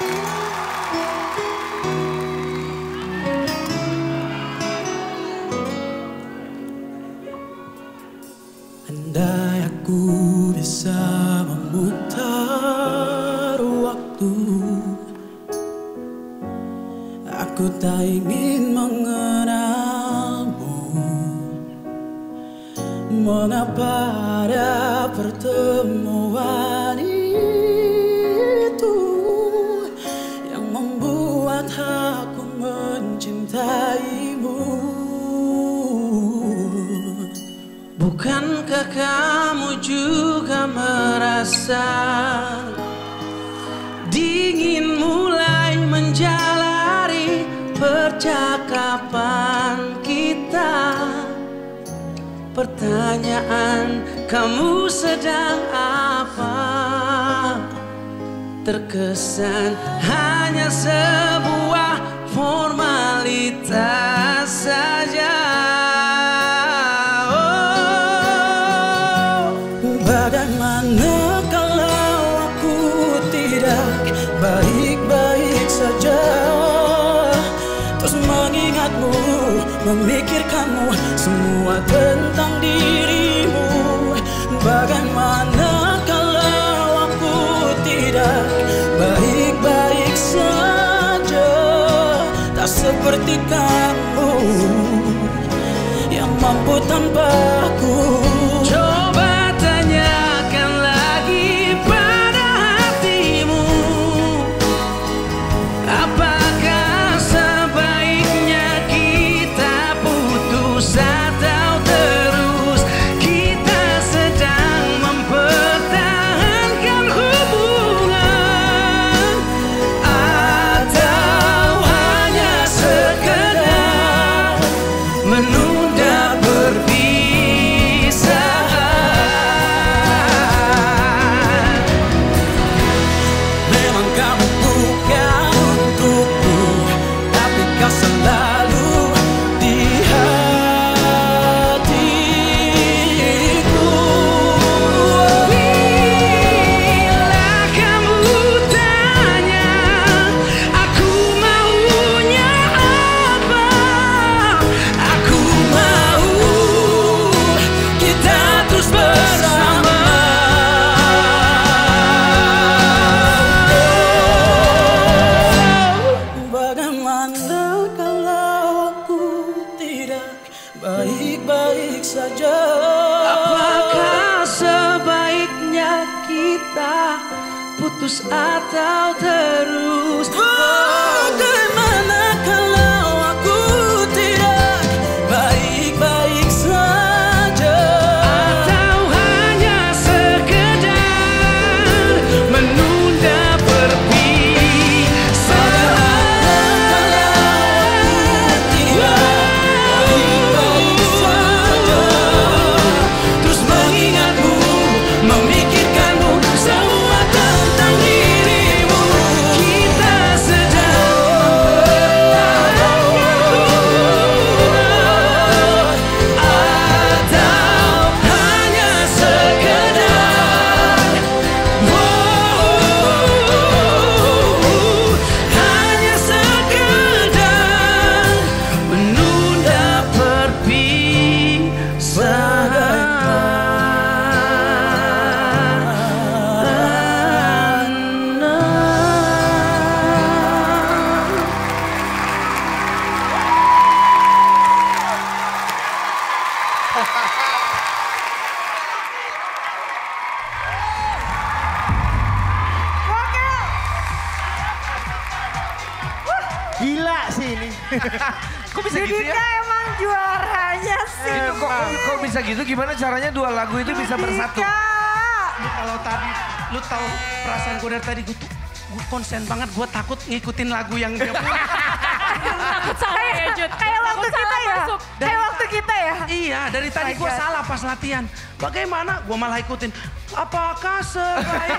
Andai aku bisa memutar waktu, aku tak ingin mengenalmu. Mengapa ada pertemuan itu yang membuat aku mencintaimu? Bukankah kamu juga merasa dingin mulai menjalari percakapan kita? Pertanyaan, kamu sedang apa? Terkesan hanya sebuah formalitas saja. Bagaimana kalau aku tidak baik-baik saja, terus mengingatmu, memikirkanmu, semua tentang dirimu. Bagaimana kalau aku tidak baik-baik saja, tak seperti kamu yang mampu tanpa aku. Baik-baik saja. Apakah sebaiknya kita putus atau terus? Bagaimana kalau aku tidak baik-baik saja? Atau hanya sekedar menunda Gila sih ini. Kok bisa gitu ya? Emang juaranya sih. Kok bisa gitu? Gimana caranya dua lagu itu bisa bersatu? Kalau tadi lu tahu perasaan gue dari tadi, gue konsen banget, gue takut ngikutin lagu yang dia punya. Takut salah ya, Jud. Kayak waktu kita ya. Kayak waktu kita ya. Iya, dari tadi gue salah pas latihan. Bagaimana? Gue malah ikutin. Apakah sebaik?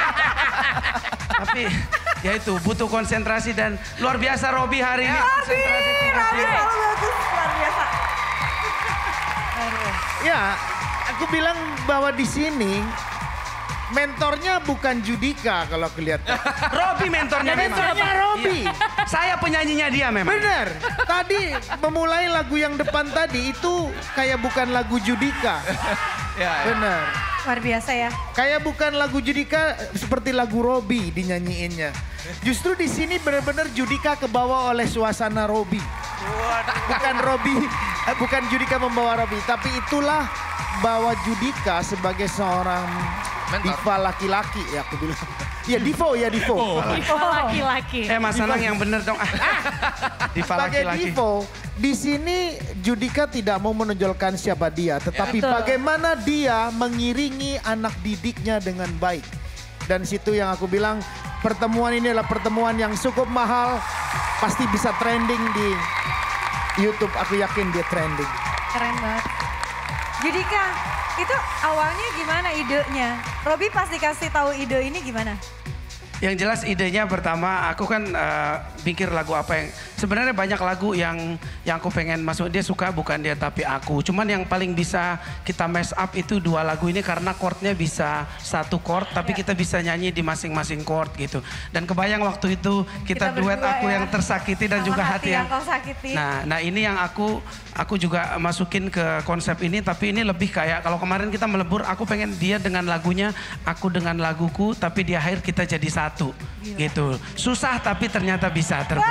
Tapi ya itu butuh konsentrasi dan luar biasa Robby hari ini. Konsentrasi Robby selalu bagus, luar biasa. Ya, aku bilang bahwa di sini mentornya bukan Judika kalau kelihatan. Robby mentornya memang. Mentornya Robby. Iya. Saya penyanyinya dia memang. Bener. Tadi memulai lagu yang depan tadi itu kayak bukan lagu Judika. Bener. Luar biasa ya. Kayak bukan lagu Judika, seperti lagu Robby dinyanyiinnya. Justru di sini benar-benar Judika kebawa oleh suasana Robby. Bukan Robby, bukan Judika membawa Robby, tapi itulah bahwa Judika sebagai seorang diva laki-laki ya aku bilang. Ya Divo ya Divo. Diva laki-laki. Mas Anang yang bener dong. Diva Sebagai laki-laki. Divo, di sini Judika tidak mau menonjolkan siapa dia, tetapi bagaimana dia mengiringi anak didiknya dengan baik. Dan situ yang aku bilang, pertemuan ini adalah pertemuan yang cukup mahal, pasti bisa trending di YouTube, aku yakin dia trending. Keren banget. Judika, itu awalnya gimana idenya? Robby pas dikasih tahu ide ini gimana? Yang jelas idenya pertama aku kan pikir lagu apa yang sebenarnya banyak lagu yang aku pengen masuk, dia suka bukan dia tapi aku. Cuman yang paling bisa kita mash up itu dua lagu ini karena chordnya bisa satu chord tapi kita bisa nyanyi di masing-masing chord gitu. Dan kebayang waktu itu kita duet Aku Yang Tersakiti dan juga Hati Yang Kau Sakiti. Nah ini yang aku juga masukin ke konsep ini, tapi ini lebih kayak kalau kemarin kita melebur, aku pengen dia dengan lagunya, aku dengan laguku, tapi di akhir kita jadi satu. Gitu. Susah tapi ternyata bisa terbukti.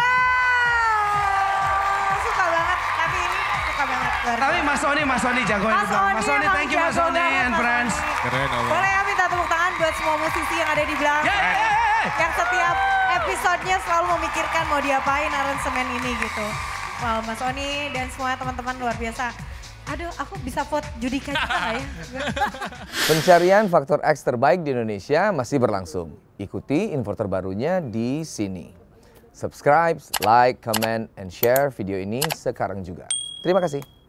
Suka banget, tapi ini suka banget. Tapi Mas Oni jagoan juga. Mas Oni, thank you Mas Oni and friends. Keren, Boleh ya minta tepuk tangan buat semua musisi yang ada di belakang. Yang setiap episodenya selalu memikirkan mau diapain aransemen ini gitu. Wow, Mas Oni dan semua teman-teman luar biasa. Aduh, aku bisa vote Judika juga nggak ya? Pencarian faktor X terbaik di Indonesia masih berlangsung. Ikuti info terbarunya di sini. Subscribe, like, comment, and share video ini sekarang juga. Terima kasih.